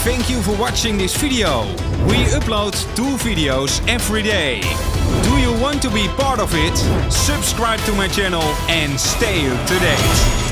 Thank you for watching this video. We upload 2 videos every day. Do you want to be part of it? Subscribe to my channel and stay up to date.